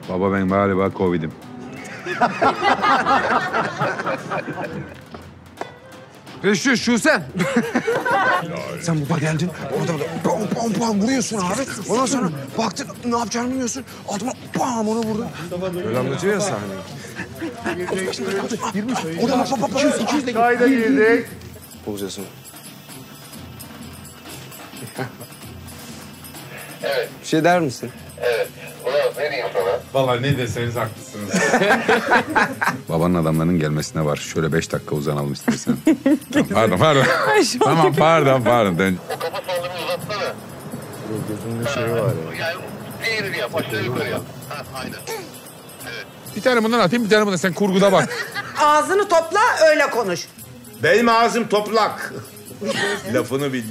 Baba ben galiba Covid'im. Reşit, şu sen. Sen burada geldin, orada bam bam bam vuruyorsun abi. Ondan sonra baktın ne yapacağını bilmiyorsun. Altıma bam onu vurdun. Öyle anlatıyor ya sahneyi. 20. Orada bak bak 200 de. Kayda girdik. Bulacağız onu. Evet, Bir şey der misin? evet. Ulan ne diyeyim sana? Vallahi ne deseniz haklısınız. Babanın adamlarının gelmesine var. Şöyle 5 dakika uzanalım istersen. Tamam, pardon. Tamam pardon. O kafa sağlığını uzatsana. Gözünde şey var ya. Yani diğerini yap, aşağı yukarı yap. Ha, aynen. Bir tane bundan atayım, bir tane bundan. Sen kurguda bak. Ağzını topla öyle konuş. Benim ağzım toplak. Lafını bil.